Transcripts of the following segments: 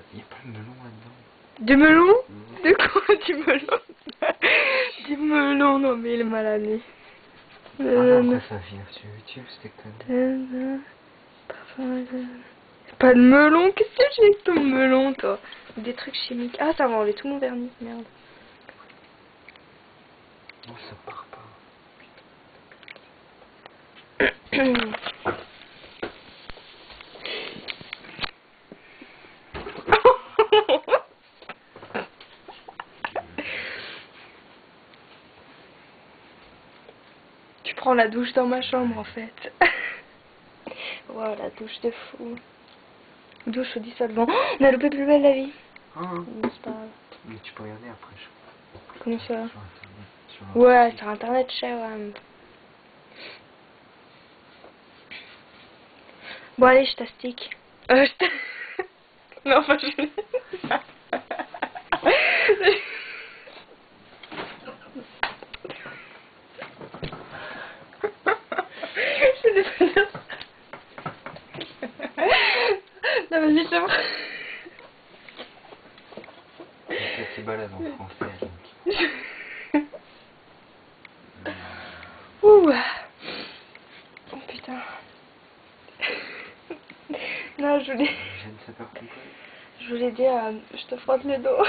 Il n'y a pas de melon là-dedans. Du melon? De quoi? Du melon? Du melon, non mais il est malade lui. Ah non, après ça va finir sur YouTube, c'était Pas de melon? Qu'est-ce que j'ai avec ton melon, toi? Des trucs chimiques. Ah, ça va enlever tout mon vernis, merde. Non, ça part pas. Tu prends la douche dans ma chambre en fait. Wow, la douche de fou. Douche au dissolvant. Oh, on a loupé plus belle la vie. C'est pas grave. Mais tu peux regarder après, je crois. Comment ça? Sur internet. Ouais, sur internet, cher. Ouais. Bon, allez, je t'astique. Non, pas je. Je vais pas dire ça. Non, vas-y, c'est bon. C'est petit balade en français, donc. Ouh. Oh putain. Non, je voulais. Je ne sais pas pourquoi. Je voulais dire, je te frotte le dos.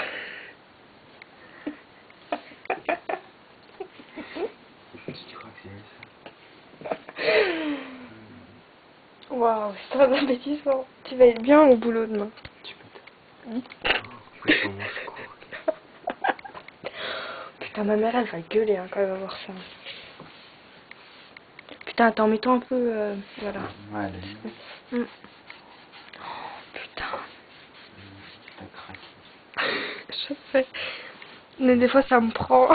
Tu crois que c'est ça? Waouh, c'est très appétissant. Tu vas être bien au boulot demain. Tu peux te... Putain, ma mère, elle va gueuler hein, quand elle va voir ça. Putain, attends, mets-toi un peu... voilà. Ouais, allez. Oh, putain. T'as craqué. Je sais. Mais des fois, ça me prend. Oh,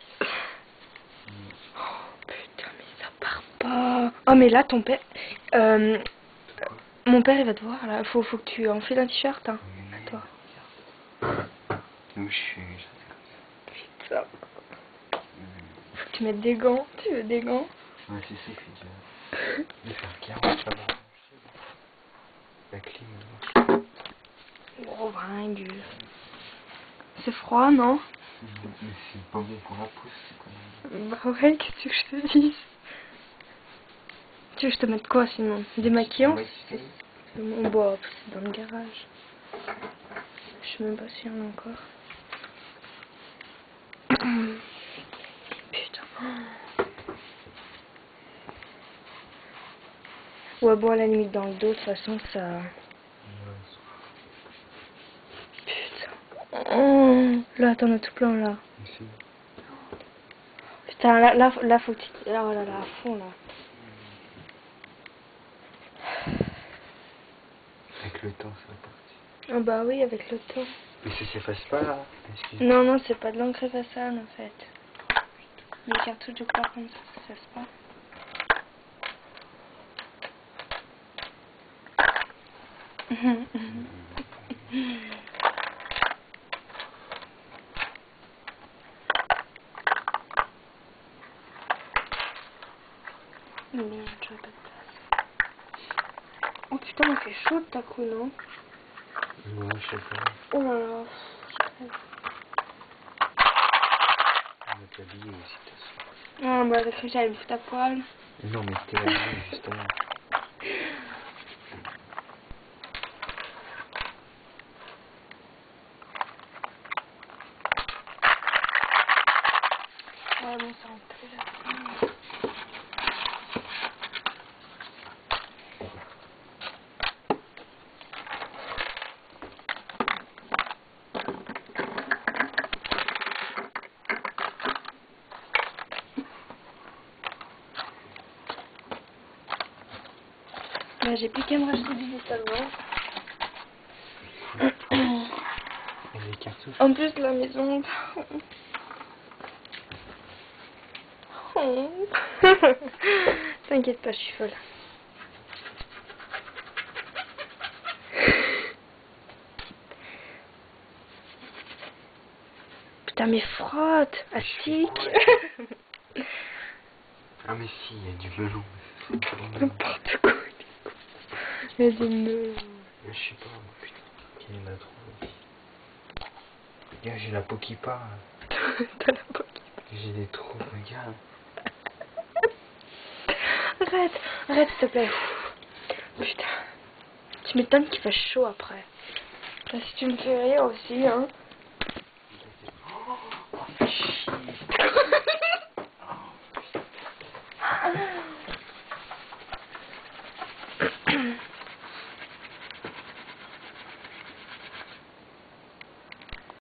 putain, mais ça part pas. Oh, mais là, ton père... mon père, il va te voir, là. Faut que tu enfiles un t-shirt, hein. À toi. Où je suis, Putain. Faut que tu mettes des gants. Tu veux des gants? Ouais, c'est ça que je veux faire 40, ça va. La clim, Oh, bringue. C'est froid, non? mais c'est pas bon pour la pousse, c'est quoi? Bah ouais, qu'est-ce que je te dis? Tu veux que je te mette quoi sinon? Démaquillant? Mon bois, c'est dans le garage. Je sais même pas s'il y en a encore. Putain. Ouais, bon, à la limite, dans le dos, de toute façon, ça... Putain. Oh, là, t'en as tout plein, là. Putain, là, faut que tu... Là, oh là, là, à fond, là. Avec le temps, ça va partir. Ah bah oui, avec le temps. Mais ça s'efface pas, là? Non, non, c'est pas de l'encre façade, en fait. Les cartouches de couleur comme ça s'efface pas. Merde, j'aurais pas de place. Oh putain, il fait chaud de ta coup, non? Ouais, je sais pas. Oh là là. On va t'habiller aussi, de toute façon. Ah bah, parce que j'allais me foutre à poil. Non, mais c'était habillé, justement. Ouais, bon, ça rentre plus là. Bah, j'ai plus qu'à me racheter du dissolvant. Et les cartouches? En plus, la maison... Oh. T'inquiète pas, je suis folle. Putain, mais frotte, astique. Ah, mais si, il y a du melon. N'importe quoi. Il y a des melons. Mais je sais pas, putain, qu'il y en a trop. Regarde, j'ai la peau qui part. T'as la peau qui part. J'ai des trous, regarde. Arrête s'il te plaît. Putain. Tu m'étonnes qu'il fasse chaud après. Si tu me fais rire aussi, hein.